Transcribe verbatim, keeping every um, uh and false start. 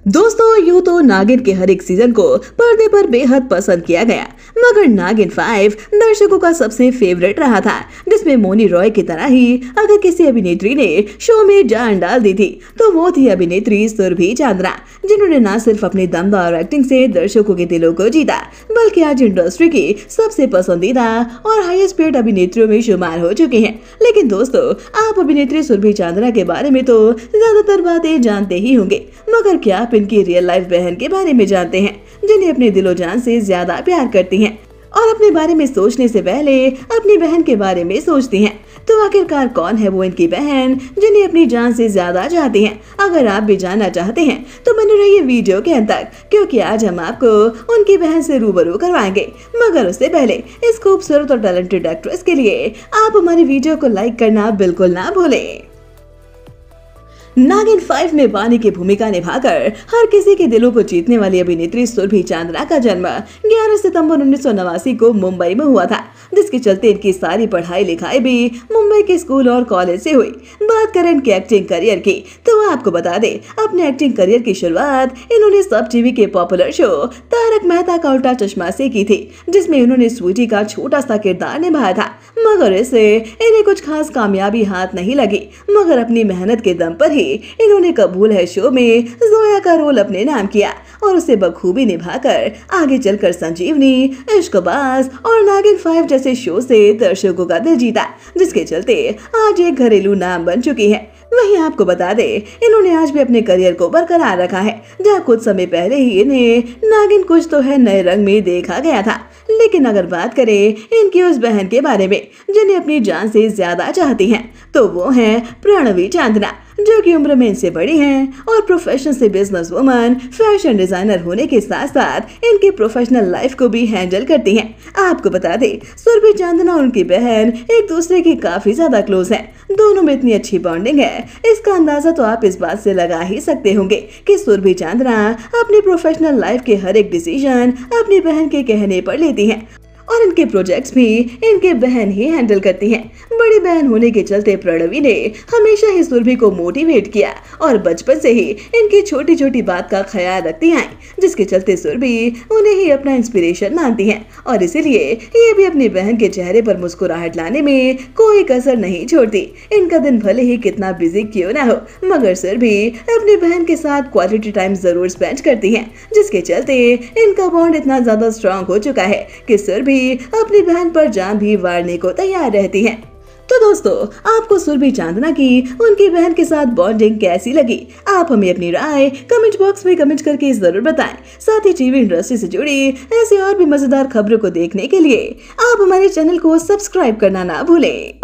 दोस्तों यूं तो नागिन के हर एक सीजन को पर्दे पर बेहद पसंद किया गया, मगर नागिन फाइव दर्शकों का सबसे फेवरेट रहा था, जिसमें मोनी रॉय की तरह ही अगर किसी अभिनेत्री ने शो में जान डाल दी थी तो वो थी अभिनेत्री सुरभि चांद्रा, जिन्होंने न सिर्फ अपनी दमदार एक्टिंग से दर्शकों के दिलों को जीता, बल्कि आज इंडस्ट्री की सबसे पसंदीदा और हाईएस्ट पेड अभिनेत्रियों में शुमार हो चुकी हैं। लेकिन दोस्तों, आप अभिनेत्री सुरभि चांद्रा के बारे में तो ज्यादातर बातें जानते ही होंगे, मगर क्या आप इनकी रियल लाइफ बहन के बारे में जानते हैं, जिन्हें अपने दिलो जान से ज्यादा प्यार करती हैं और अपने बारे में सोचने से पहले अपनी बहन के बारे में सोचती हैं? तो आखिरकार कौन है वो इनकी बहन जिन्हें अपनी जान से ज्यादा चाहती हैं? अगर आप भी जानना चाहते हैं तो बने रहिए वीडियो के अंत तक, क्योंकि आज हम आपको उनकी बहन से रूबरू करवाएंगे। मगर उससे पहले इस खूबसूरत और टैलेंटेड एक्ट्रेस के लिए आप हमारी वीडियो को लाइक करना बिल्कुल ना भूलें। नागिन फाइव में वानी की भूमिका निभाकर हर किसी के दिलों को जीतने वाली अभिनेत्री सुरभि चांद्रा का जन्म ग्यारह सितंबर उन्नीस सौ नवासी को मुंबई में हुआ था, जिसके चलते इनकी सारी पढ़ाई लिखाई भी मुंबई के स्कूल और कॉलेज से हुई। बात करें इनके एक्टिंग करियर की तो आपको बता दें, अपने एक्टिंग करियर की शुरुआत इन्होंने सब टीवी के पॉपुलर शो तारक मेहता का उल्टा चश्मा से की थी, जिसमें उन्होंने स्वीटी का छोटा सा किरदार निभाया था। मगर इससे इन्हें कुछ खास कामयाबी हाथ नहीं लगी, मगर अपनी मेहनत के दम पर ही इन्होंने कबूल है शो में जोया का रोल अपने नाम किया और उसे बखूबी निभाकर आगे चलकर संजीवनी, इश्कबाज और नागिन फाइव जैसे शो से दर्शकों का दिल जीता, जिसके चलते आज एक घरेलू नाम बन चुकी है। वहीं आपको बता दे, इन्होंने आज भी अपने करियर को बरकरार रखा है, जहाँ कुछ समय पहले ही इन्हें नागिन कुछ तो है नए रंग में देखा गया था। लेकिन अगर बात करें इनकी उस बहन के बारे में जिन्हें अपनी जान से ज्यादा चाहती हैं, तो वो है प्रणवी चांद्रा, जो कि उम्र में इनसे बड़ी हैं और प्रोफेशन से बिजनेस वुमन, फैशन डिजाइनर होने के साथ साथ इनकी प्रोफेशनल लाइफ को भी हैंडल करती हैं। आपको बता दें, सुरभि चांद्रा और उनकी बहन एक दूसरे की काफी ज्यादा क्लोज हैं। दोनों में इतनी अच्छी बॉन्डिंग है, इसका अंदाजा तो आप इस बात से लगा ही सकते होंगे कि सुरभि चांद्रा अपनी प्रोफेशनल लाइफ के हर एक डिसीजन अपनी बहन के कहने पर लेती हैं और इनके प्रोजेक्ट्स भी इनके बहन ही हैंडल करती हैं। बड़ी बहन होने के चलते प्रणवी ने हमेशा ही सुरभि को मोटिवेट किया और बचपन से ही इनकी छोटी छोटी बात का ख्याल रखती आई, जिसके चलते सुरभि उन्हें ही अपना इंस्पिरेशन मानती हैं और इसीलिए ये भी अपनी बहन के चेहरे पर मुस्कुराहट लाने में कोई कसर नहीं छोड़ती। इनका दिन भले ही कितना बिजी क्यों ना हो, मगर सुरभि अपनी बहन के साथ क्वालिटी टाइम जरूर स्पेंड करती हैं, जिसके चलते इनका बॉन्ड इतना ज्यादा स्ट्रॉन्ग हो चुका है कि सुरभि अपनी बहन पर जान भी वारने को तैयार रहती हैं। तो दोस्तों, आपको सुरभि चांद्रा की उनकी बहन के साथ बॉन्डिंग कैसी लगी? आप हमें अपनी राय कमेंट बॉक्स में कमेंट करके जरूर बताएं। साथ ही टीवी इंडस्ट्री से जुड़ी ऐसी और भी मजेदार खबरों को देखने के लिए आप हमारे चैनल को सब्सक्राइब करना ना भूलें।